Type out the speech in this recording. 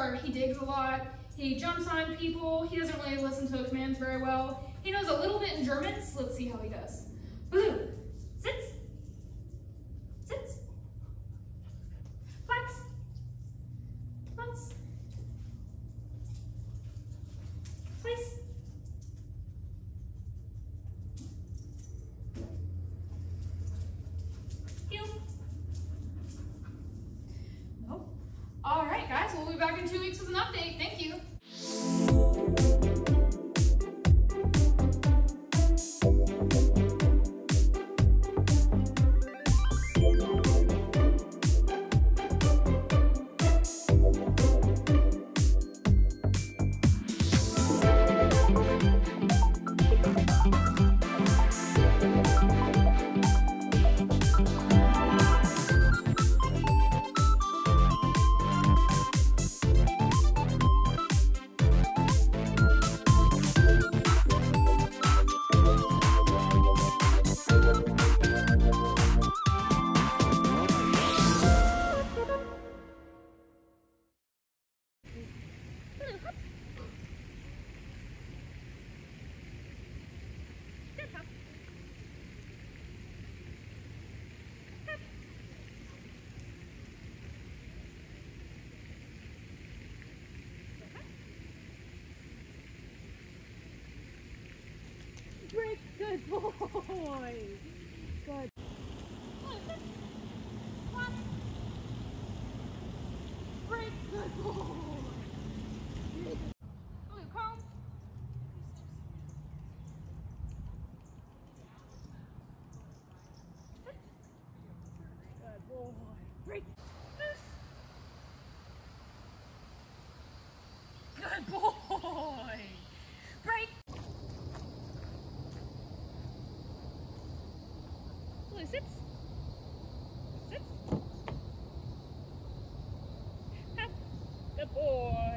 sharp. He digs a lot. He jumps on people. He doesn't really listen to commands very well. He knows a little bit in German, so let's see how he does. Blue, sits, sits, Platz, Platz, place, heel. Nope. All right, guys, we'll be back in 2 weeks with an update. Thank you. Break, good boy. Good. Break, good boy. Blue, calm. Good boy. Break. Good boy. Break. Blue, sits. Sits. Good boy.